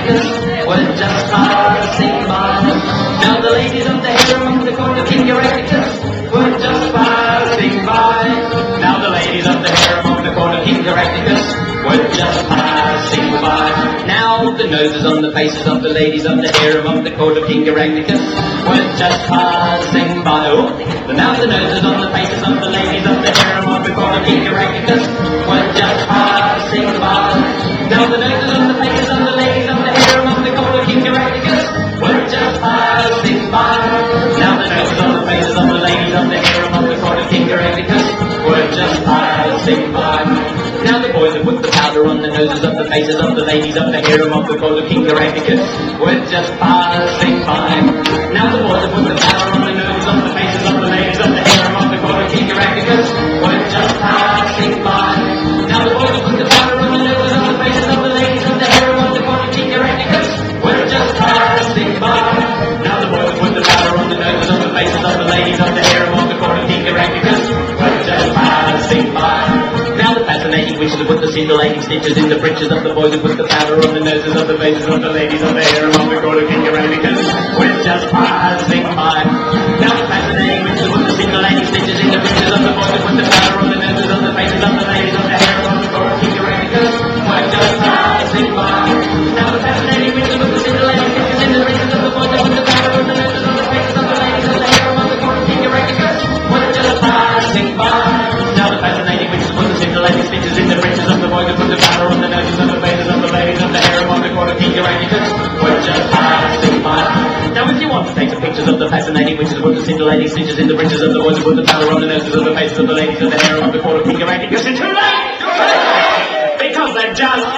Grannicus were just passing by. Now the ladies of the harem of the court of King Grannicus were just passing by. Now the ladies of the harem of the court of King Grannicus were just passing by. Now the noses on the faces of the ladies of the harem of the court of King Grannicus were just passing by. Oh, now the noses on the faces of the ladies of the harem of the court of King Grannicus were just passing by. Now the noses on the faces of the ladies of the harem of the court of King Grannicus were just passing by. Now the noses on the faces of the ladies of the harem of the court of King Grannicus were just passing by. Now the boys have put the powder on the noses of the faces of the ladies of the harem of the court of King Grannicus were just passing by. Now the boys have put the powder on the noses of the faces of the ladies of the harem of the court of King Grannicus were just passing by. Now the boys have put the powder on the noses of the faces of the ladies of the harem of the court of King Grannicus were just passing by. Now the boys have put the powder on the noses of the faces of the ladies of the harem of the court of King Grannicus were just passing by. Now the fascinating witches have put the scintillating stitches in the breeches of the boys who put the powder on the noses of the faces of the ladies of the harem of the court of King Grannicus were just passing by. Now the fascinating witches have put the scintillating stitches in the breeches of the boys who put the powder on the noses of the faces of the ladies of the harem of the court of King Grannicus were just passing by. Now the fascinating witches have put the scintillating stitches in the breeches of the boys who put the powder on the noses of the faces of the ladies of the harem of the court of King Grannicus were just passing by. Now the fascinating witches put the scintillating stitches in the breeches of the boys who put the powder on the noses of the faces of the ladies of the harem of the court of King Grannicus were just passing by. Now if you want to take some pictures of the fascinating witches who put the scintillating stitches in the breeches of the boys who put the powder on the noses of the faces of the ladies of the harem of the court of King Grannicus, it's too late! Because they're just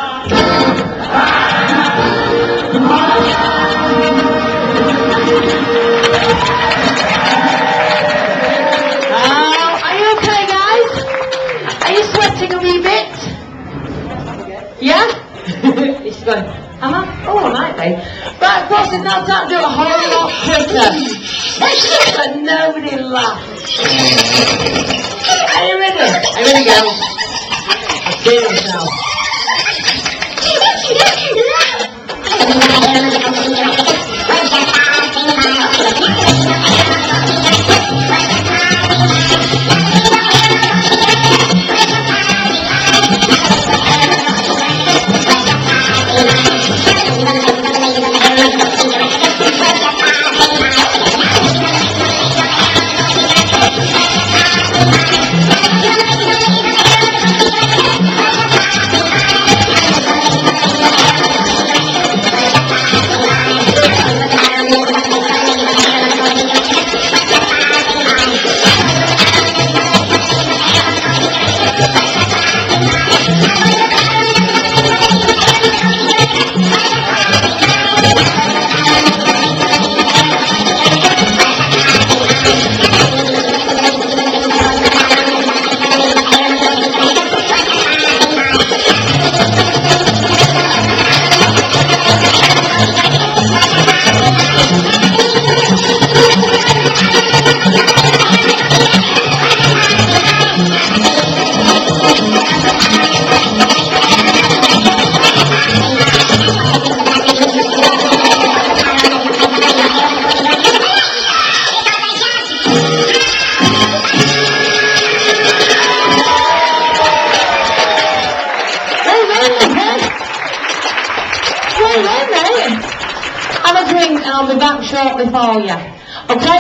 sweating a wee bit? Yeah? It's going, am I? Oh, I might be. But of course, it's not time to do a whole lot quicker. But nobody laughs. Are you ready? Are you ready, girls? Let's do this now. Have a drink and I'll be back shortly for you. Okay?